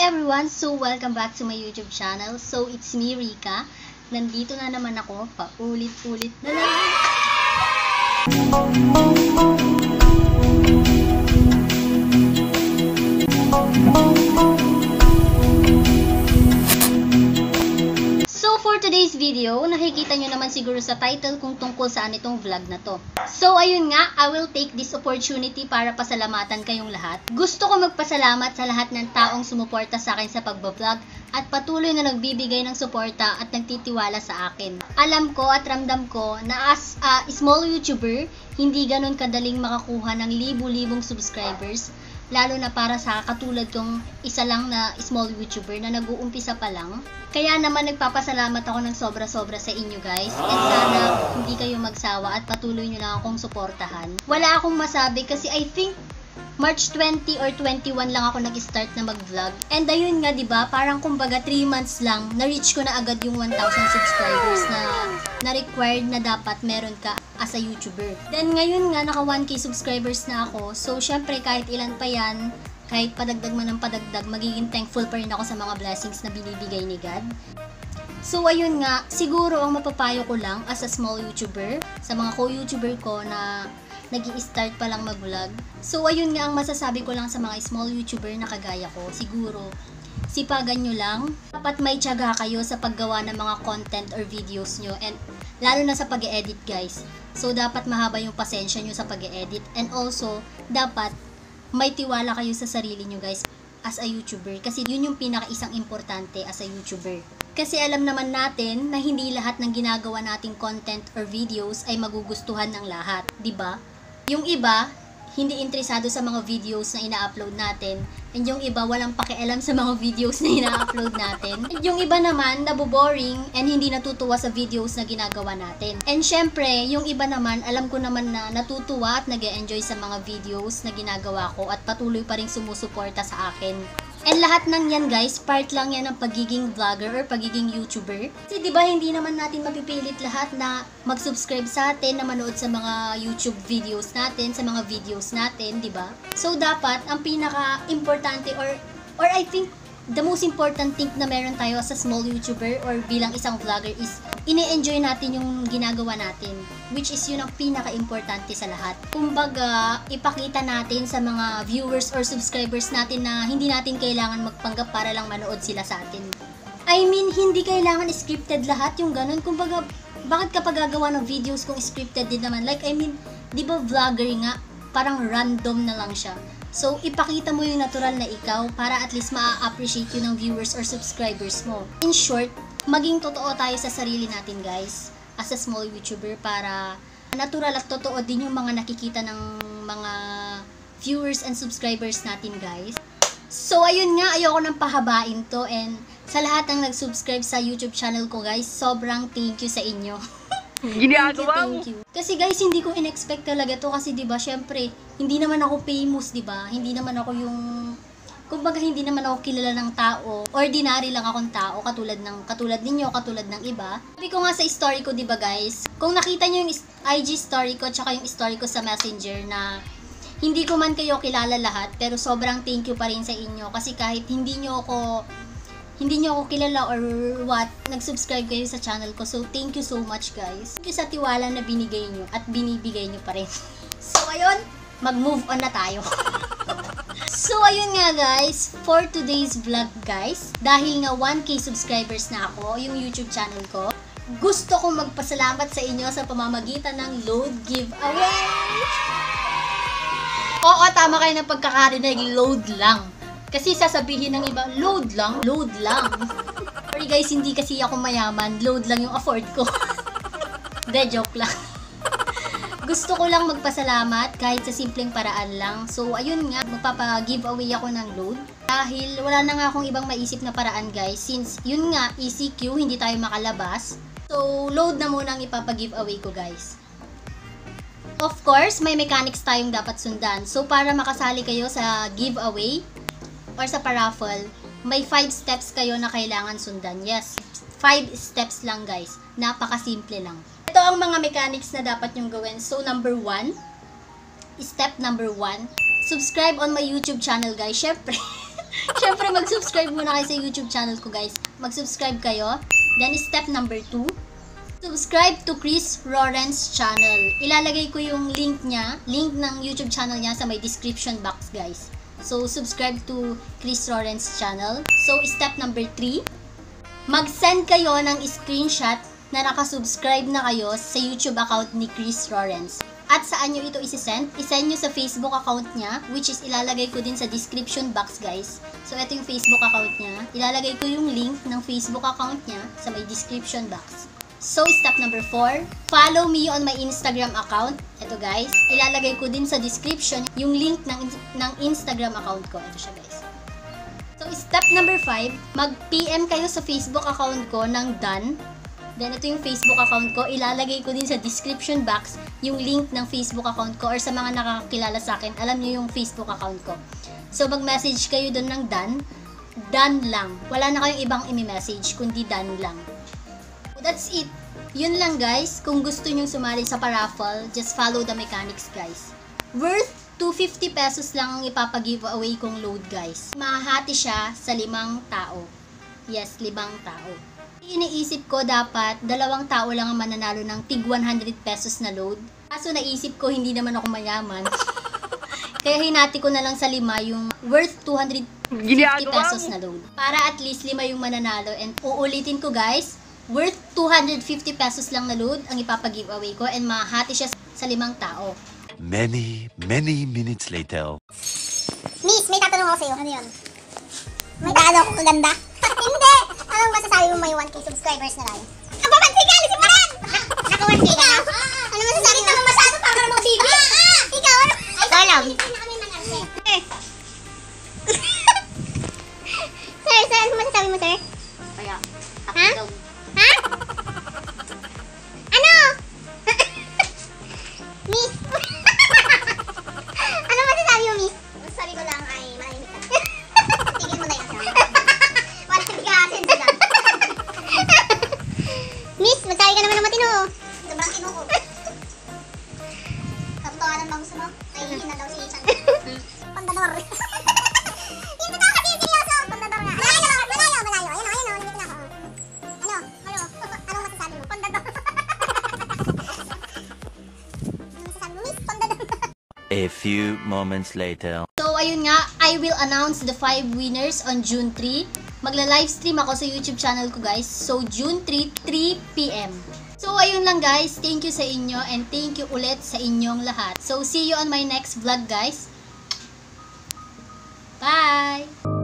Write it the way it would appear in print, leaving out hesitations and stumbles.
everyone! So, welcome back to my YouTube channel. So, it's me, Rika. Nandito na naman ako, paulit-ulit na lang. So, for today's video, nakikita nyo naman siguro sa title kung tungkol saan itong vlog na to. So, ayun nga, I will take this opportunity para pasalamatan kayong lahat. Gusto ko magpasalamat sa lahat ng taong sumuporta sa akin sa pagbablog at patuloy na nagbibigay ng suporta at nagtitiwala sa akin. Alam ko at ramdam ko na as a small YouTuber, hindi ganun kadaling makakuha ng libu-libong subscribers, lalo na para sa katulad kong isa lang na small YouTuber na nag-uumpisa pa lang. Kaya naman nagpapasalamat ako ng sobra-sobra sa inyo guys. At sana hindi kayo magsawa at patuloy nyo lang akong suportahan. Wala akong masabi kasi I think March 20 or 21 lang ako nag-start na mag-vlog. And ayun nga, 'di ba? Parang kumbaga 3 months lang na-reach ko na agad yung 1,000 subscribers na required na dapat meron ka as a YouTuber. Then ngayon nga naka 1K subscribers na ako. So syempre kahit ilan pa 'yan, kahit padagdag man ng padagdag, magiging thankful pa rin ako sa mga blessings na binibigay ni God. So ayun nga, siguro ang mapapayo ko lang as a small YouTuber sa mga co-YouTuber ko na nag-i-start pa lang mag-vlog. So ayun nga ang masasabi ko lang sa mga small YouTuber na kagaya ko. Siguro, sipagan nyo lang. Dapat may tiyaga kayo sa paggawa ng mga content or videos nyo. And lalo na sa pag-edit guys. So dapat mahaba yung pasensya nyo sa pag-edit. And also, dapat may tiwala kayo sa sarili nyo guys as a YouTuber. Kasi yun yung pinaka-isang importante as a YouTuber. Kasi alam naman natin na hindi lahat ng ginagawa nating content or videos ay magugustuhan ng lahat, 'di ba? Yung iba, hindi interesado sa mga videos na ina-upload natin. And yung iba, walang pakialam sa mga videos na ina-upload natin. And yung iba naman, naboboring and hindi natutuwa sa videos na ginagawa natin. And syempre, yung iba naman, alam ko naman na natutuwa at nag-e-enjoy sa mga videos na ginagawa ko at patuloy pa rin sumusuporta sa akin. And lahat ng yan guys, part lang yan ng pagiging vlogger or pagiging YouTuber. Kasi diba hindi naman natin mapipilit lahat na mag-subscribe sa atin, na manood sa mga YouTube videos natin, sa mga videos natin, diba? So dapat, ang pinaka-importante or I think the most important thing na meron tayo as a small YouTuber or bilang isang vlogger is ine-enjoy natin yung ginagawa natin, which is yun ang pinaka-importante sa lahat. Kumbaga, ipakita natin sa mga viewers or subscribers natin na hindi natin kailangan magpanggap para lang manood sila sa atin. I mean, hindi kailangan scripted lahat yung ganun. Kumbaga, bakit kapag gagawa ng videos kung scripted din naman? Like, I mean, di ba vlogger nga, parang random na lang siya. So, ipakita mo yung natural na ikaw para at least ma-appreciate yun ng viewers or subscribers mo. In short, maging totoo tayo sa sarili natin guys as a small YouTuber para natural at totoo din yung mga nakikita ng mga viewers and subscribers natin guys. So, ayun nga, ayoko nang pahabain to and sa lahat ng nag-subscribe sa YouTube channel ko guys, sobrang thank you sa inyo. Thank you. Kasi guys, hindi ko in-expect talaga to kasi 'di ba, syempre, hindi naman ako famous, 'di ba? Hindi naman ako yung kumbaga hindi naman ako kilala ng tao. Ordinary lang akong tao katulad ninyo, katulad ng iba. Sabi ko nga sa story ko, 'di ba guys? Kung nakita niyo yung IG story ko tsaka yung story ko sa Messenger na hindi ko man kayo kilala lahat, pero sobrang thank you pa rin sa inyo kasi kahit hindi niyo ako kilala or what, nag-subscribe kayo sa channel ko. So, thank you so much guys. Thank you sa tiwala na binigay nyo at binibigay nyo pa rin. So, ayun, mag-move on na tayo. So, ayun nga guys, for today's vlog guys, dahil nga 1K subscribers na ako, yung YouTube channel ko, gusto kong magpasalamat sa inyo sa pamamagitan ng load giveaway. Oo, tama kayo ng pagkakarinig, load lang. Kasi sasabihin ng iba, load lang. Sorry guys, hindi kasi ako mayaman. Load lang yung afford ko. De, joke lang. Gusto ko lang magpasalamat kahit sa simpleng paraan lang. So, ayun nga, magpapa-giveaway ako ng load. Dahil wala na nga akong ibang maisip na paraan guys. Since, yun nga, ECQ, hindi tayo makalabas. So, load na muna ang ipapa-giveaway ko guys. Of course, may mechanics tayong dapat sundan. So, para makasali kayo sa giveaway, or sa paraffle, may 5 steps kayo na kailangan sundan. Yes, 5 steps lang guys. Napakasimple lang. Ito ang mga mechanics na dapat nyong gawin. So, step number 1, subscribe on my YouTube channel guys. Syempre, Syempre, mag-subscribe muna kayo sa YouTube channel ko, guys. Mag-subscribe kayo. Then, step number 2, subscribe to Chris Lawrence channel. Ilalagay ko yung link ng YouTube channel niya sa may description box, guys. So, subscribe to Chris Lawrence channel. So, step number 3, mag-send kayo ng screenshot na nakasubscribe na kayo sa YouTube account ni Chris Lawrence. At saan nyo ito isi-send? I-send nyo sa Facebook account niya, which is ilalagay ko din sa description box, guys. So, ito yung Facebook account niya. Ilalagay ko yung link ng Facebook account niya sa may description box. So, step number 4, follow me on my Instagram account. Ito, guys. Ilalagay ko din sa description yung link ng Instagram account ko. Ito siya, guys. So, step number 5, mag-PM kayo sa Facebook account ko ng Dan. Then, ito yung Facebook account ko. Ilalagay ko din sa description box yung link ng Facebook account ko, or sa mga nakakilala sa akin, alam nyo yung Facebook account ko. So, mag-message kayo doon ng Dan. Dan lang. Wala na kayong ibang imi-message, kundi Dan lang. So, that's it. Yun lang, guys. Kung gusto nyo sumali sa paraffle, just follow the mechanics, guys. Worth 250 pesos lang ang ipapag-giveaway kong load, guys. Mahahati siya sa 5 tao. Yes, 5 tao. Iniisip ko dapat 2 tao lang ang mananalo ng tig 100 pesos na load. Kaso naisip ko hindi naman ako mayaman. Kaya hinati ko na lang sa 5 yung worth 250 pesos na load. Para at least 5 yung mananalo. And uulitin ko, guys, worth 250 pesos lang na load ang ipapag-giveaway ko, and mahati siya sa 5 tao. Many minutes later. Miss, may tatanong ako sa'yo. Ano yun? May tatanong ako kaganda? Hindi! Anong masasabi mo may 1K subscribers na tayo? Ang papansin ka! Alisin mo yan! Naka 1K ka na? Ano masasabi mo? Masyado para ka mga TV? Ikaw, ano? Ikaw lang. Sir, ano masasabi mo, sir? Kaya, Ha? Ha? Ano? Miss? Ano masasabi mo, Miss? Masasabi ko lang ay manahimik ka. Tigil mo na yun. Wala ka sensitive. Miss, magsabi ka naman ng matino. Sobrang tino ko. Katotohanan bang gusto mo? Kainin na daw si Chan. Pandador. Yung totoo kasi yung seryoso. Pandador nga. Malayo. Ayun o, namitin ako. Ano masasabi mo? Pandador. Ano masasabi mo, Miss? Pandador. A few moments later. so, ayun nga, I will announce the 5 winners on June 3. Magla-livestream ako sa YouTube channel ko, guys. So, June 3, 3 p.m. So, ayun lang, guys. Thank you sa inyo, and thank you ulit sa inyong lahat. So, see you on my next vlog, guys. Bye!